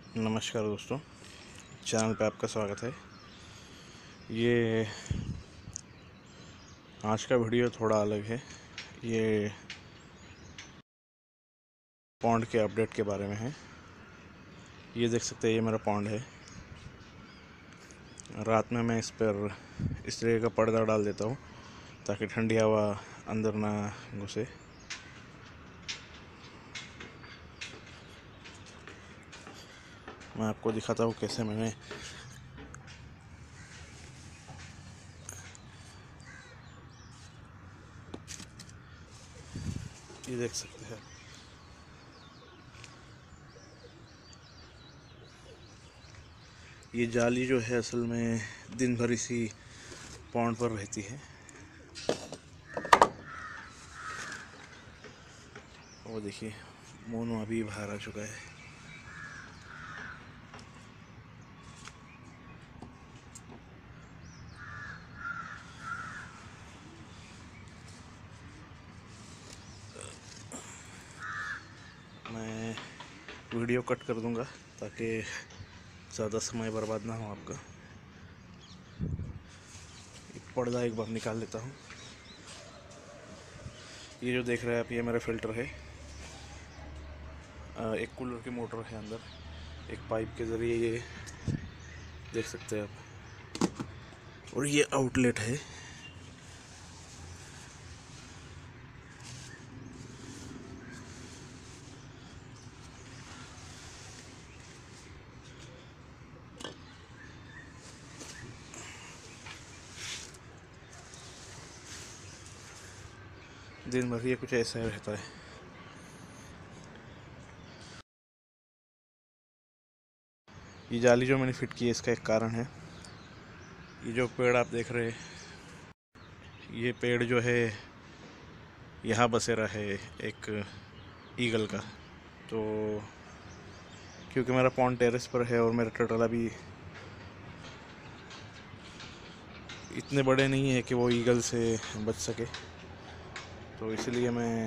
नमस्कार दोस्तों, चैनल पे आपका स्वागत है। ये आज का वीडियो थोड़ा अलग है। ये पॉन्ड के अपडेट के बारे में है। ये देख सकते हैं, ये मेरा पॉन्ड है। रात में मैं इस पर इस तरह का पर्दा डाल देता हूँ ताकि ठंडी हवा अंदर ना घुसे। मैं आपको दिखाता हूँ कैसे मैंने ये देख सकते हैं। ये जाली जो है असल में दिन भर इसी पॉन्ड पर रहती है। वो देखिए, मोनू अभी बाहर आ चुका है। मैं वीडियो कट कर दूंगा ताकि ज़्यादा समय बर्बाद ना हो आपका। पर्दा एक बार निकाल लेता हूँ। ये जो देख रहे हैं आप, ये मेरा फ़िल्टर है। एक कूलर की मोटर है अंदर, एक पाइप के ज़रिए ये देख सकते हैं आप, और ये आउटलेट है। दिन भर ये कुछ ऐसा ही रहता है। ये जाली जो मैंने फिट की है, इसका एक कारण है। ये जो पेड़ आप देख रहे हैं, ये पेड़ जो है यहाँ बसेरा है एक ईगल का। तो क्योंकि मेरा पॉन्ड टेरेस पर है और मेरा टर्टल अभी इतने बड़े नहीं है कि वो ईगल से बच सके, तो इसलिए मैं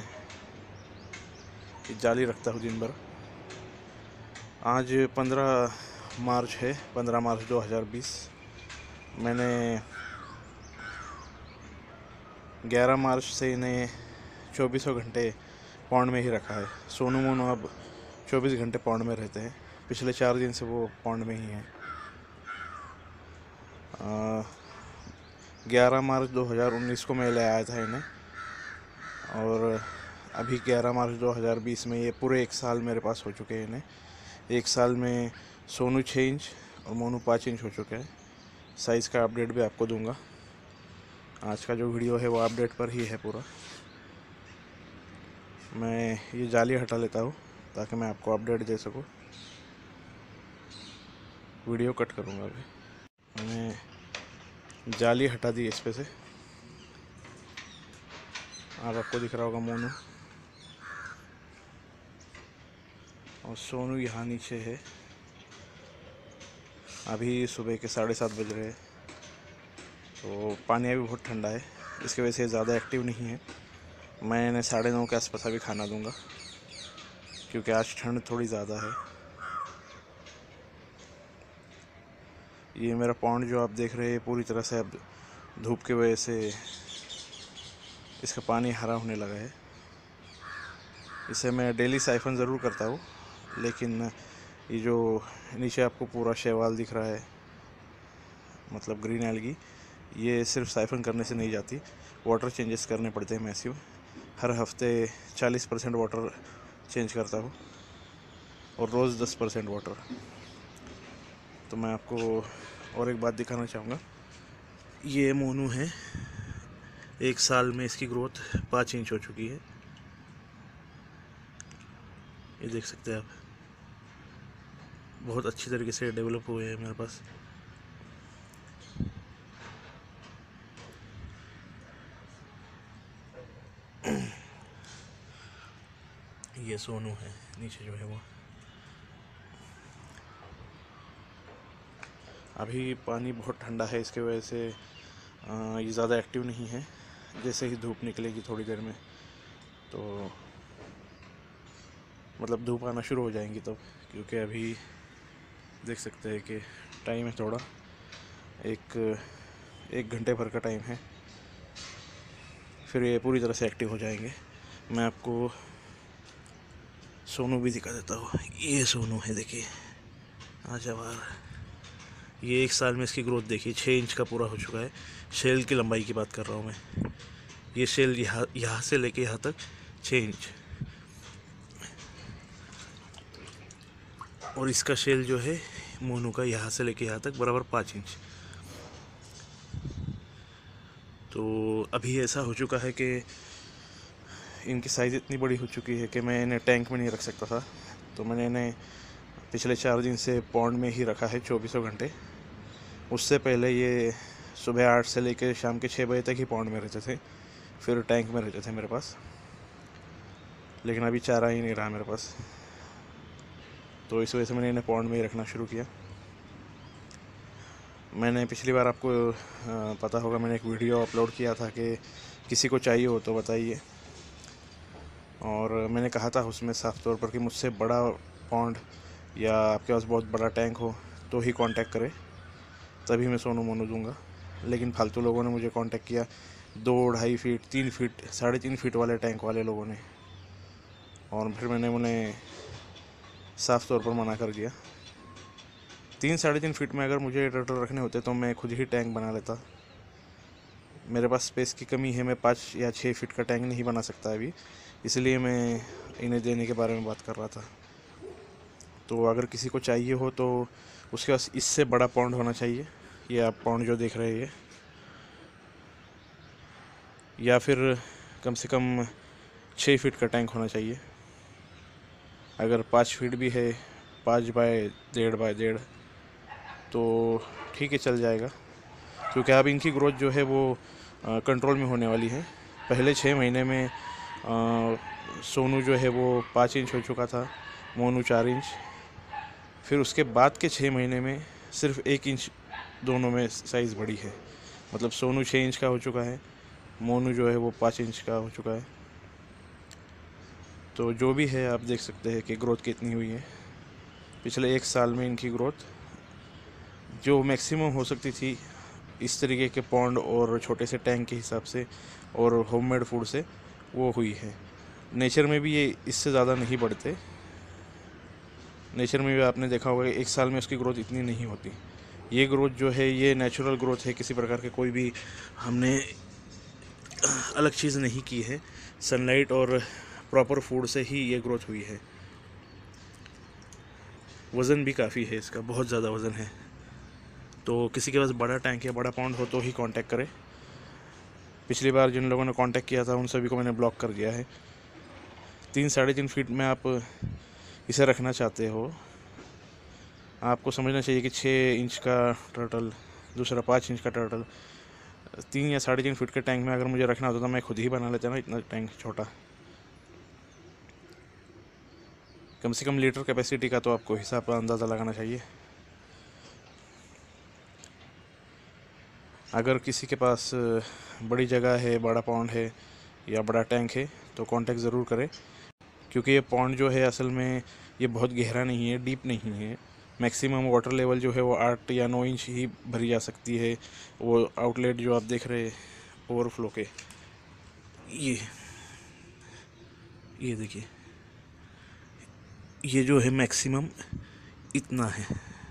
जाली रखता हूँ दिन भर। आज 15 मार्च है, 15 मार्च 2020। मैंने 11 मार्च से इन्हें 24 घंटे पौंड में ही रखा है। सोनू मोनू अब 24 घंटे पौंड में रहते हैं। पिछले 4 दिन से वो पौंड में ही हैं। 11 मार्च 2019 को मैं ले आया था इन्हें, और अभी 11 मार्च 2020 में ये पूरे 1 साल मेरे पास हो चुके हैं इन्हें। 1 साल में सोनू 6 इंच और मोनू 5 इंच हो चुके हैं। साइज़ का अपडेट भी आपको दूंगा। आज का जो वीडियो है वो अपडेट पर ही है पूरा। मैं ये जाली हटा लेता हूँ ताकि मैं आपको अपडेट दे सकूँ। वीडियो कट करूँगा अभी। मैंने जाली हटा दी इस पे से। अब आपको दिख रहा होगा मोनू, और सोनू यहाँ नीचे है। अभी सुबह के 7:30 बज रहे हैं, तो पानी अभी बहुत ठंडा है, इसकी वजह से ज़्यादा एक्टिव नहीं है। मैं इन्हें 9:30 के आसपास अभी खाना दूंगा, क्योंकि आज ठंड थोड़ी ज़्यादा है। ये मेरा पॉन्ड जो आप देख रहे हैं पूरी तरह से अब धूप की वजह से इसका पानी हरा होने लगा है। इसे मैं डेली साइफन ज़रूर करता हूँ, लेकिन ये जो नीचे आपको पूरा शैवाल दिख रहा है, मतलब ग्रीन एल्गी, ये सिर्फ साइफन करने से नहीं जाती, वाटर चेंजेस करने पड़ते हैं मैसिव। हर हफ्ते 40% वाटर चेंज करता हूँ, और रोज़ 10% वाटर। तो मैं आपको और एक बात दिखाना चाहूँगा। ये मोनू है, 1 साल में इसकी ग्रोथ 5 इंच हो चुकी है। ये देख सकते हैं आप, बहुत अच्छी तरीके से डेवलप हुए हैं मेरे पास। ये सोनू है नीचे जो है वो। अभी पानी बहुत ठंडा है, इसके वजह से ये ज़्यादा एक्टिव नहीं है। जैसे ही धूप निकलेगी थोड़ी देर में, तो मतलब धूप आना शुरू हो जाएंगी तब, क्योंकि अभी देख सकते हैं कि टाइम है थोड़ा, एक घंटे भर का टाइम है, फिर ये पूरी तरह से एक्टिव हो जाएंगे। मैं आपको सोनू भी दिखा देता हूँ। ये सोनू है, देखिए आजा बाहर। ये 1 साल में इसकी ग्रोथ देखिए, 6 इंच का पूरा हो चुका है। शेल की लंबाई की बात कर रहा हूँ मैं। ये शेल यहाँ से लेके यहाँ तक 6 इंच, और इसका शेल जो है मोनू का यहाँ से लेके यहाँ तक बराबर 5 इंच। तो अभी ऐसा हो चुका है कि इनकी साइज़ इतनी बड़ी हो चुकी है कि मैं इन्हें टैंक में नहीं रख सकता था, तो मैंने इन्हें पिछले 4 दिन से पॉन्ड में ही रखा है 24 घंटे। उससे पहले ये सुबह 8 से लेकर शाम के 6 बजे तक ही पॉन्ड में रहते थे, फिर टैंक में रहते थे मेरे पास। लेकिन अभी चारा ही नहीं रहा मेरे पास, तो इस वजह से मैंने इन्हें पॉन्ड में ही रखना शुरू किया। मैंने पिछली बार आपको पता होगा, मैंने एक वीडियो अपलोड किया था कि किसी को चाहिए हो तो बताइए, और मैंने कहा था उसमें साफ तौर पर कि मुझसे बड़ा पॉन्ड या आपके पास बहुत बड़ा टैंक हो तो ही कांटेक्ट करें, तभी मैं सोनू मोनू दूंगा। लेकिन फालतू लोगों ने मुझे कांटेक्ट किया, 2-2.5 फीट, 3 फीट, 3.5 फीट वाले टैंक वाले लोगों ने, और फिर मैंने उन्हें साफ तौर पर मना कर दिया। 3-3.5 फीट में अगर मुझे टर्टल रखने होते तो मैं खुद ही टैंक बना लेता। मेरे पास स्पेस की कमी है, मैं 5 या 6 फीट का टैंक नहीं बना सकता अभी, इसलिए मैं इन्हें देने के बारे में बात कर रहा था। तो अगर किसी को चाहिए हो तो उसके पास इससे बड़ा पॉन्ड होना चाहिए, ये आप पॉन्ड जो देख रहे हैं, या फिर कम से कम 6 फीट का टैंक होना चाहिए। अगर 5 फीट भी है, 5 बाय 1.5 तो ठीक है, चल जाएगा, क्योंकि अब इनकी ग्रोथ जो है वो कंट्रोल में होने वाली है। पहले 6 महीने में सोनू जो है वो 5 इंच हो चुका था, मोनू 4 इंच, फिर उसके बाद के 6 महीने में सिर्फ 1 इंच दोनों में साइज़ बढ़ी है। मतलब सोनू 6 इंच का हो चुका है, मोनू जो है वो 5 इंच का हो चुका है। तो जो भी है, आप देख सकते हैं कि ग्रोथ कितनी हुई है पिछले 1 साल में। इनकी ग्रोथ जो मैक्सिमम हो सकती थी इस तरीके के पॉन्ड और छोटे से टैंक के हिसाब से और होममेड फूड से, वो हुई है। नेचर में भी ये इससे ज़्यादा नहीं बढ़ते। नेचर में भी आपने देखा होगा कि 1 साल में उसकी ग्रोथ इतनी नहीं होती। ये ग्रोथ जो है ये नेचुरल ग्रोथ है, किसी प्रकार के कोई भी हमने अलग चीज़ नहीं की है। सनलाइट और प्रॉपर फूड से ही ये ग्रोथ हुई है। वज़न भी काफ़ी है इसका, बहुत ज़्यादा वज़न है। तो किसी के पास बड़ा टैंक या बड़ा पॉन्ड हो तो ही कांटेक्ट करें। पिछली बार जिन लोगों ने कांटेक्ट किया था उन सभी को मैंने ब्लॉक कर दिया है। 3-3.5 फीट में आप इसे रखना चाहते हो, आपको समझना चाहिए कि 6 इंच का टर्टल, दूसरा 5 इंच का टर्टल, 3 या 3.5 फीट के टैंक में अगर मुझे रखना होता तो मैं खुद ही बना लेता ना इतना टैंक छोटा। कम से कम लीटर कैपेसिटी का तो आपको हिसाब का अंदाज़ा लगाना चाहिए। अगर किसी के पास बड़ी जगह है, बड़ा पॉन्ड है या बड़ा टैंक है तो कांटेक्ट ज़रूर करें, क्योंकि ये पॉन्ड जो है असल में ये बहुत गहरा नहीं है, डीप नहीं है। मैक्सिमम वाटर लेवल जो है वो 8 या 9 इंच ही भरी जा सकती है। वो आउटलेट जो आप देख रहे हैं ओवरफ्लो के, ये देखिए, ये जो है मैक्सिमम इतना है।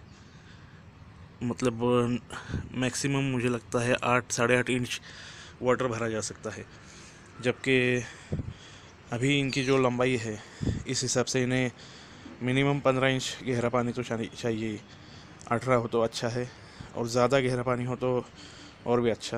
मतलब मैक्सिमम मुझे लगता है 8-8.5 इंच वाटर भरा जा सकता है, जबकि अभी इनकी जो लंबाई है इस हिसाब से इन्हें मिनिमम 15 इंच गहरा पानी तो चाहिए। 18 हो तो अच्छा है, और ज़्यादा गहरा पानी हो तो और भी अच्छा।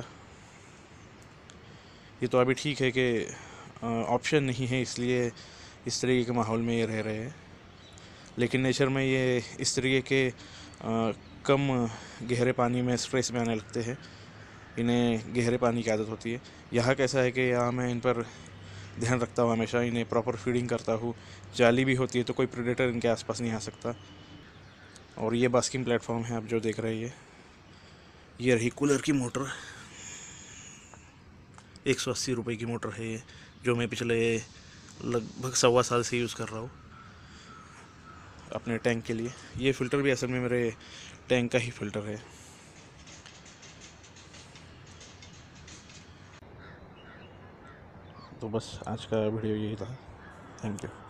ये तो अभी ठीक है कि ऑप्शन नहीं है, इसलिए इस तरीके के माहौल में ये रह रहे हैं। लेकिन नेचर में ये इस तरीके के कम गहरे पानी में स्ट्रेस में आने लगते हैं, इन्हें गहरे पानी की आदत होती है। यहाँ कैसा है कि यहाँ मैं इन पर ध्यान रखता हूँ, हमेशा इन्हें प्रॉपर फीडिंग करता हूँ। जाली भी होती है तो कोई प्रेडेटर इनके आसपास नहीं आ सकता। और ये बास्किंग प्लेटफॉर्म है आप जो देख रहे हैं, ये रही कूलर की मोटर। 180 रुपये की मोटर है ये, जो मैं पिछले लगभग 1.25 साल से यूज़ कर रहा हूँ। अपने टैंक के लिए। ये फ़िल्टर भी असल में मेरे टैंक का ही फ़िल्टर है। तो बस आज का वीडियो यही था। Thank you.